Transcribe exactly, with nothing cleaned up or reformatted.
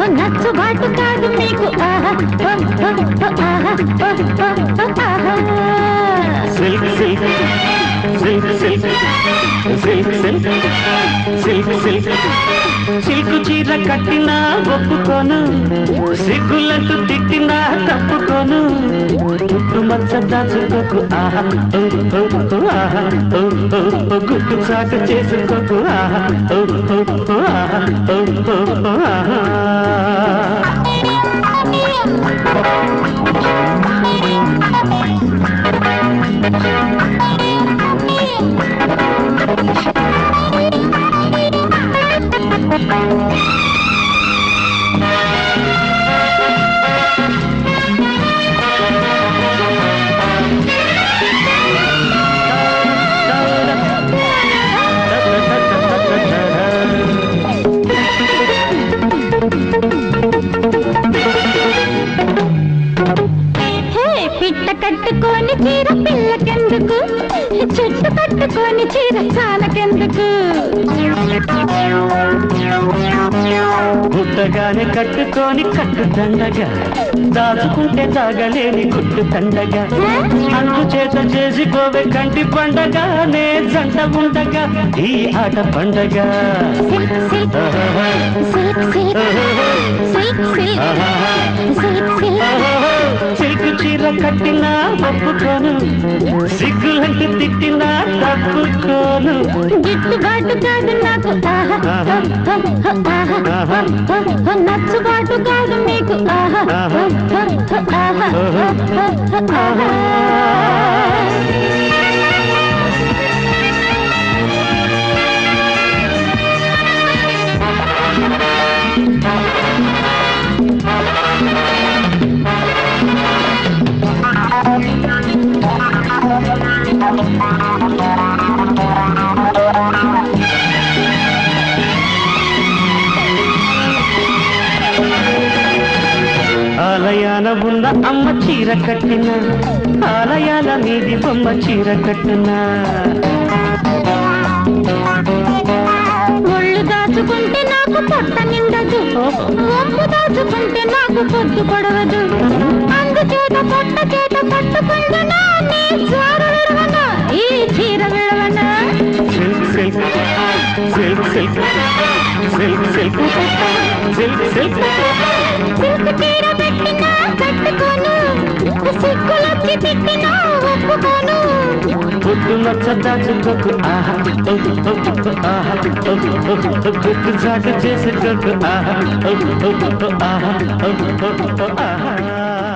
నచ్చుబాటు కాదు మీకు silk silk silk silk silk silk silk silk silk చీర కట్టినా ఒప్పుకోను సిగ్గులంటూ తిట్టినా తప్పుకోను గుట్టు మచ్చ దాచుకోకు ఆహా ఆహా గుట్టు చాటు చేసుకోకు ఆహా ఆహా పిట్ట కట్టుకొని చీర పిల్లకెందుకు చుట్టు కట్టుకొని చీర చాలకెందుకు గుట్టగానే కట్టుకొని కట్టు దండగా దాచుకుంటే దాగలేని గుట్టు తండగా అందుచేత చేసుకోవే కంటి పండగ నే జంట ఉండగా ఈ ఆట పండగ సిల్కు చీర కట్టినా ఒప్పుకోను సిగ్గులంటూ తిట్టినా తప్పుకోను గిట్టుబాటు కాదు నాకు నచ్చుబాటు కాదు మీకు ఆలయాల ఉన్న అమ్మ చీర కట్టిన ఆలయాల మీది బొమ్మ చీర కట్టిన ఒళ్ళు దాచుకుంటే నాకు పొట్ట నిండదు ఒప్పు దాచుకుంటే నాకు పొద్దు పడవదు అందుచేత పొట్ట చేత పట్టుకుంటున్నా నీ చారు విడవన ఈ చీర విడవన silk silk silk silk silk silk silk silk silk చీర పెట్టినా కట్టుకోను సిగ్గులొచ్చి తిట్టినా ఒప్పుకోను గుట్టు మచ్చ దాచుకోకు ఆహా ఆహా గుట్టు చాటు చేసుకోకు ఆహా ఆహా ఆహా